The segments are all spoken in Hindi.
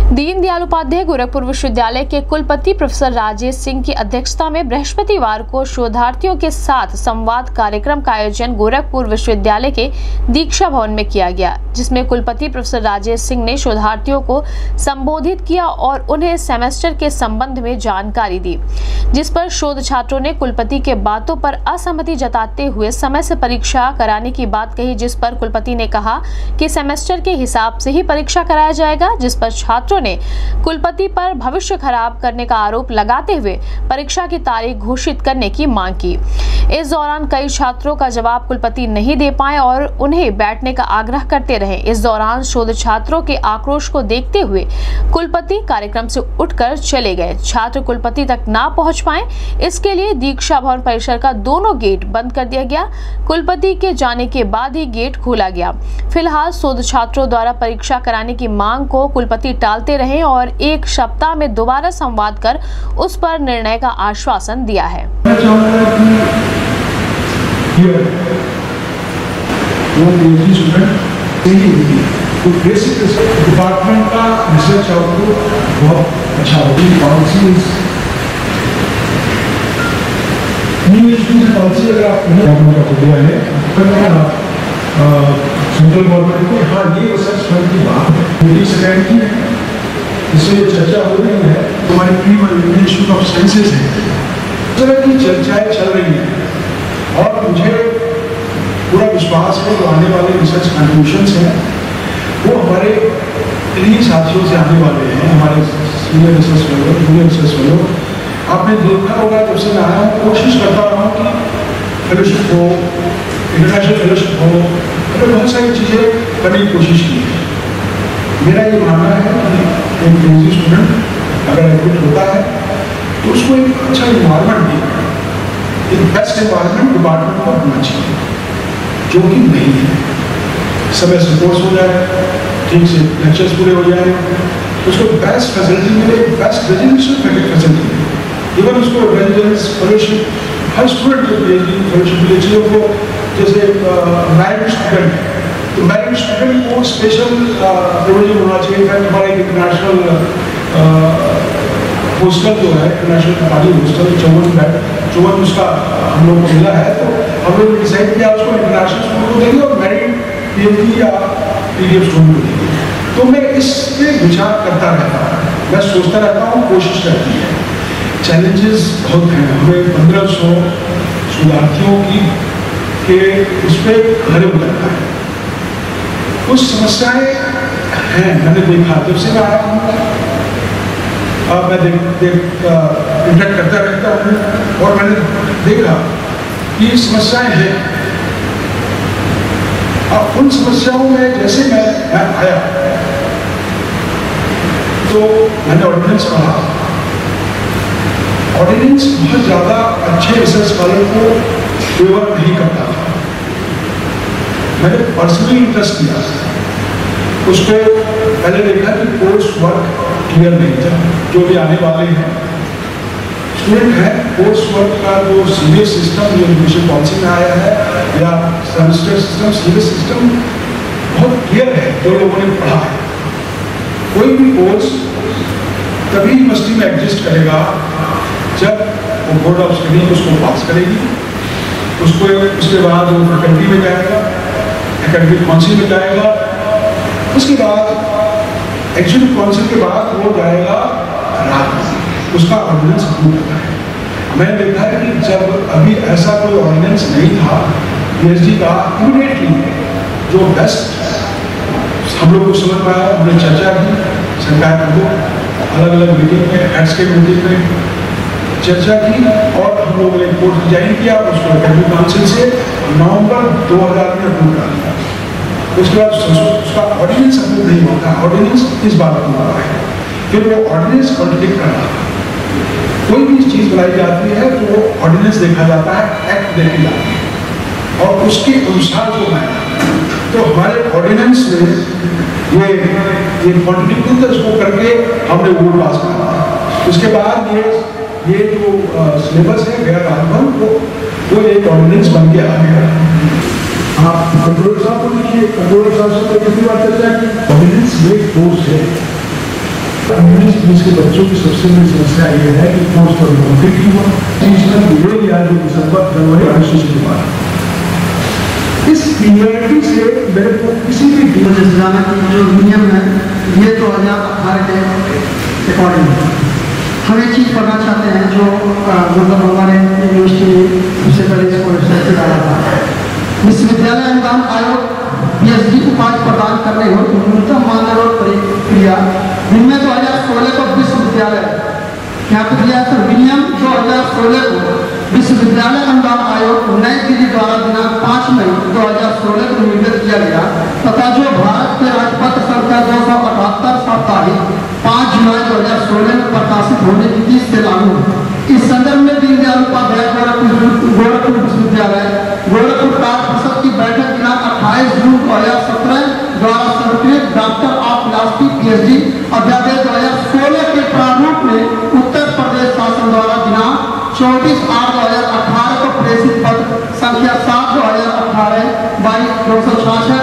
दीनदयाल उपाध्याय गोरखपुर विश्वविद्यालय के कुलपति प्रोफेसर राजेश सिंह की अध्यक्षता में बृहस्पतिवार को शोधार्थियों के साथ संवाद कार्यक्रम का आयोजन गोरखपुर विश्वविद्यालय के दीक्षा भवन में किया गया, जिसमें कुलपति प्रोफेसर राजेश सिंह ने शोधार्थियों को संबोधित किया और उन्हें सेमेस्टर के संबंध में जानकारी दी, जिस पर शोध छात्रों ने कुलपति के बातों पर असहमति जताते हुए समय से परीक्षा कराने की बात कही, जिस पर कुलपति ने कहा कि सेमेस्टर के हिसाब से ही परीक्षा कराया जाएगा, जिस पर छात्रों ने कुलपति पर भविष्य खराब करने का आरोप लगाते हुए परीक्षा की तारीख घोषित करने की मांग की। इस दौरान कई छात्रों का जवाब कुलपति नहीं दे पाए और उन्हें बैठने का आग्रह करते रहे। इस दौरान शोध छात्रों के आक्रोश को देखते हुए कुलपति कार्यक्रम से उठकर चले गए। छात्र कुलपति तक ना पहुंच पाए, इसके लिए दीक्षा भवन परिसर का दोनों गेट बंद कर दिया गया। कुलपति के जाने के बाद ही गेट खोला गया। फिलहाल शोध छात्रों द्वारा परीक्षा कराने की मांग को कुलपति टालते रहे और एक सप्ताह में दोबारा संवाद कर उस पर निर्णय का आश्वासन दिया है। तो बेसिक डिपार्टमेंट का रिसर्च आउटपुट बहुत अच्छा होगी। पॉलिसी अगर आप दिया है सेंट्रल गवर्नमेंट को, हाँ ये रिसर्च फंड की बात है, मेरी सेकेंड की है, इससे चर्चा हो रही है। हमारी प्री इंस्टीट्यूट ऑफ साइंसेज है, इस तरह की चर्चाएं चल रही हैं और मुझे पूरा विश्वास है जो आने वाले रिसर्च कंट्रीब्यूशंस हैं वो हमारे इन्हीं साथियों से आने वाले हैं, हमारे senior research fellow, junior research fellow. आपने देखा होगा जब से मैं आया हूँ कोशिश करता रहा हूँ कि फेलोशिप हो, इंटरनेशनल फेलोशिप हो, मैंने बहुत सारी चीज़ें करने की कोशिश की है। मेरा ये मानना है कि एक पीएचडी स्टूडेंट अगर एडमिट होता है तो उसको एक अच्छा इन्वायरमेंट भी, एक बेस्ट इन्वायरमेंट डिपार्टमेंट को होना चाहिए, जो कि नहीं है। समय से कोर्स हो जाए, ठीक से लेक्चर्स पूरे हो जाए, उसको बेस्ट फैसिलिटी मिले, बेस्ट रेजिडेंशियल फैसिलिटी मिले। इवन उसको रेजिडेंस फेलोशिप, हर स्टूडेंट को पीएचडी फेलोशिप मिले चाहिए। वो जैसे मैरिड स्टूडेंट है तो मैरिड स्टूडेंट को स्पेशल प्रिविलेज होना चाहिए। हमारा एक इंटरनेशनल हॉस्टल जो है, इंटरनेशनल पार्टी हॉस्टल 54 उसका हम लोग को मिला है, तो हम लोग ने डिसाइड किया उसको इंटरनेशनल स्टूडेंट को देंगे और मैरिड पीएचडी या पीडीएफ स्टूडेंट को देंगे। तो मैं इस पर विचार करता रहता हूँ, मैं सोचता रहता हूँ, कोशिश रहती है। चैलेंजेस बहुत हैं, हमें 1500 शोधार्थियों की के उस पर खड़े उतरना है। कुछ समस्याएं हैं, मैंने देखा जब से मैं आया हूँ, मैं इंटरेक्ट करता रहता हूँ और मैंने देखा कि समस्याएं हैं। अब उन समस्याओं में जैसे मैं आया तो मैंने ऑर्डिनेंस पढ़ा। ऑर्डिनेंस बहुत ज़्यादा अच्छे रिसर्च वालों को फेवर नहीं करता था। मैंने पर्सनली इंटरेस्ट किया उसको, पहले देखा कि कोर्स वर्क क्लियर नहीं था। जो भी आने वाले हैं स्टूडेंट हैं, कोर्स वर्क का जो सीबीएस सिस्टम जो एजुकेशन पॉलिसी में आया है या सेमेस्टर सिस्टम, सीबीएस सिस्टम बहुत क्लियर है जो लोगों ने पढ़ा है। कोई भी कोर्स तभी यूनिवर्सिटी में एग्जिस्ट करेगा जब वो बोर्ड ऑफ स्टडी उसको पास करेगी, उसको उसके बाद वो फैकल्टी में जाएगा, एकेडमिक काउंसिल में जाएगा, उसके बाद एग्जीक्यूटिव काउंसिल के बाद वो जाएगा राज्य, उसका ऑर्डिनेंस अप्रूव होता है। मैंने देखा है कि जब अभी ऐसा कोई ऑर्डिनेंस नहीं था पीएचडी का, इमीडिएटली जो बेस्ट हम लोग को समझ में आया, हमने चर्चा की सरकार को, अलग अलग मीटिंग में, हेड्स के मीटिंग में चर्चा की और हम लोगों ने कोर्स डिजाइन किया, उसको एकेडमिक काउंसिल से नवंबर 2000 में अप्रूव कर दिया। उसके बाद उसका ऑर्डिनेंस अप्रूव नहीं होता, ऑर्डिनेंस इस बात को हुआ है, फिर वो ऑर्डिनेंस कॉन्ट्रडिक्ट कर रहा है। कोई भी चीज़ बनाई जाती है तो वो ऑर्डिनेंस देखा जाता है, एक्ट देखी जाती है और उसके अनुसार जो है, तो हमारे ऑर्डिनेंस में ये कॉन्ट्रडिक्ट था, इसको करके हमने वो पास करा। उसके बाद ये जो सिलेबस है गैर राजभवन वो एक ऑर्डिनेंस बन के आ गया। आप कंट्रोलर साहब को लिखिए, कंट्रोलर साहब से कितनी बार चर्चा की, ऑर्डिनेंस में कोर्स है इंग्लिश मीडियम के बच्चों की सबसे बड़ी समस्या ये है कि कोर्स पर कंप्लीट हुआ ये लिया जो दिसंबर जनवरी 19 इस पीरियड से मेरे को किसी भी जाना की जो नियम है ये 2018 के अकॉर्डिंग हम एक चीज़ पढ़ना चाहते हैं जो मतलब हमारे यूनिवर्सिटी उससे पहले इसको रिसर्च किया था। विश्वविद्यालय अनुदान आयोग PhD उपाधि प्रदान करने हो न्यूनतम मानदंड प्रक्रिया जिनमें 2016 को विश्वविद्यालय यहाँ पे दिया है विनियम 2016 को विश्वविद्यालय अनुदान आयोग नई दिल्ली द्वारा दिनांक 5 मई 2016 को निर्गत किया गया तथा जो भारत के राजपत्र संख्या 278 साप्ताहिक 5 जुलाई 2016 में प्रकाशित होने की तिथि से लागू है। इस संदर्भ में दीनदयाल उपाध्याय गोरखपुर विश्वविद्यालय गोरखपुर कार्य परिषद की बैठक दिनांक 28 जून 2017 द्वारा स्वीकृत डॉक्टर ऑफ फिलॉसफी PhD अध्यादेश 2016 के प्रारूप में उत्तर प्रदेश शासन द्वारा दिनांक 24/8/2018 को प्रेषित पत्र संख्या 7/2018 2266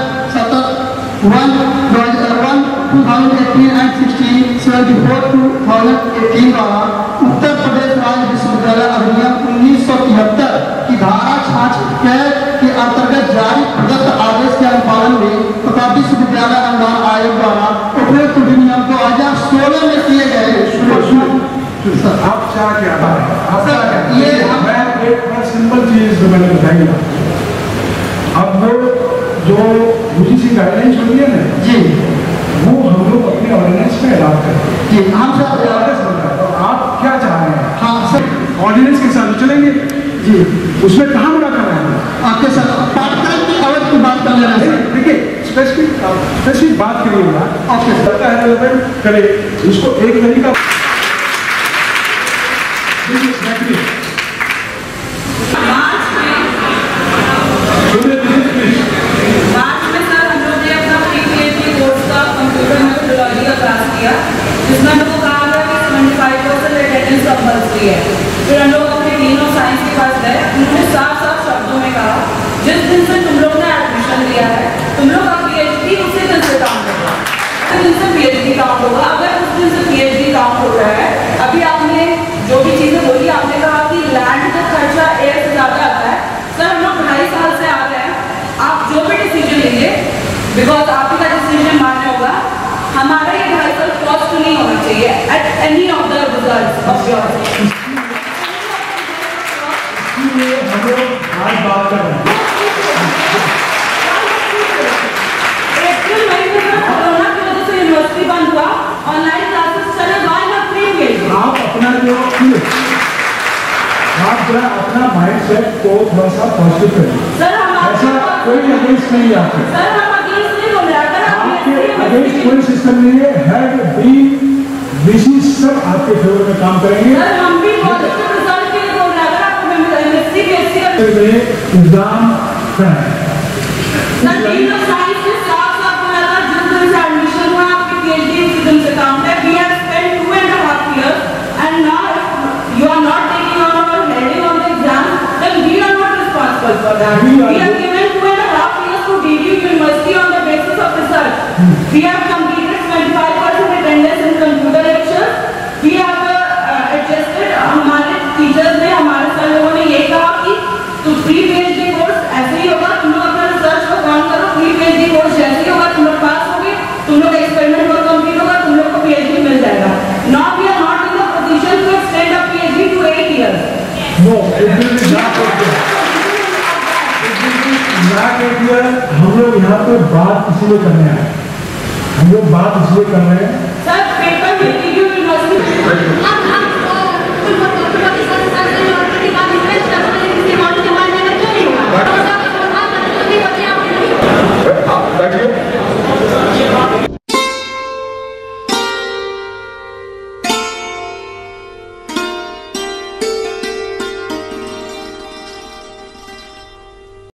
2018 and 16/74/2018 द्वारा उत्तर प्रदेश राज्य विश्वविद्यालय अधिनियम 1973 की धारा 66 के अंतर्गत जारी प्रदत्त आदेश के अनुपालन में तथा विश्वविद्यालय अनुदान आयोग द्वारा उपयुक्त विनियम 2016 में किए गए। आप क्या क्या ये मैं एक सिंपल चीज मैंने बताई। अब वो जो UGC गाइडलाइंस होती है ना जी वो हम लोग अपने ऑर्डिनेंस में अलाउ करते हैं जी हम सब तो आप क्या चाह रहे हैं? हाँ सर ऑर्डिनेंस के साथ चलेंगे जी उसमें कहाँ मना कर रहे हैं आपके साथ पाठ्यक्रम की अवधि की बात कर लेना है। देखिए स्पेसिफिक बात करिएगा ओके सर करे इसको एक तरीका जिसमें हम लोग को कहा गया कि 75% अटेंडेंस कंपल्सरी है। फिर हम लोग अपने डीन ऑफ साइंस के पास गए, उन्होंने साफ शब्दों में कहा जिस दिन से तुम लोग ने एडमिशन लिया है तुम लोग का PhD उसी दिन से काउंट होगा, उसी दिन से PhD काउंट होगा। अगर उस दिन से PhD काउंट हो रहा है, अभी आपने जो भी चीज़ें बोली आपने कहा कि लैंड का खर्चा एयर से ज़्यादा आता है। सर हम लोग 2.5 साल से आ रहे हैं, आप जो भी डिसीजन लेंगे बिकॉज आपका डिसीजन मान्य होगा, हमारा ये 2.5 साल कॉस्ट नहीं होना चाहिए at any of the results of yours. इसलिए हम लोग आज बात कर रहे हैं अप्रैल मई में कोरोना की वजह से यूनिवर्सिटी बंद हुआ, ऑनलाइन क्लासेस चले, वाई नॉट फ्री गेट। आप अपना जो आप जरा अपना माइंड सेट को थोड़ा सा पॉजिटिव करिए। सर ऐसा कोई अगेंस्ट नहीं है आपके, सर हम अगेंस्ट नहीं बोल रहे, अगर आपके अगेंस्ट कोई सिस्टम नहीं है। हेड बी VC सब आपके फेवर में काम करेंगे। सर हम भी पॉजिटिव रिजल्ट के लिए बोल रहे हैं, अगर आपको MSc BSc एग्जाम कराएं। सर डीन ऑफ साइंस के साथ बोला था जिस दिन से एडमिशन हुआ आपकी PhD उसी दिन से काउंट है। We have spent 2.5 years and now you are not taking on or heading on the exam, then we are not responsible for that. We have given 2.5 years to DDU University on the basis of research. We have completed 25% attendance in computer lectures. We have adjusted, हमारे टीचर्स ने हमारे सर लोगों ने ये कहा कि तो प्री PhD कोर्स ऐसे ही होगा, तुम लोग अपना रिसर्च को काउंट करो, प्री PhD कोर्स जैसे ही होगा तुम लोग पास होगे, तुम लोग एक्सपेरिमेंट वर्क कंप्लीट होगा, तुम लोग को PhD मिल जाएगा। Now we are not in the position to extend a PhD to 8 years. No, it will be not okay. हम लोग यहाँ पे बात इसलिए करने आए, हम लोग बात इसलिए कर रहे हैं सर पेपर में DDU यूनिवर्सिटी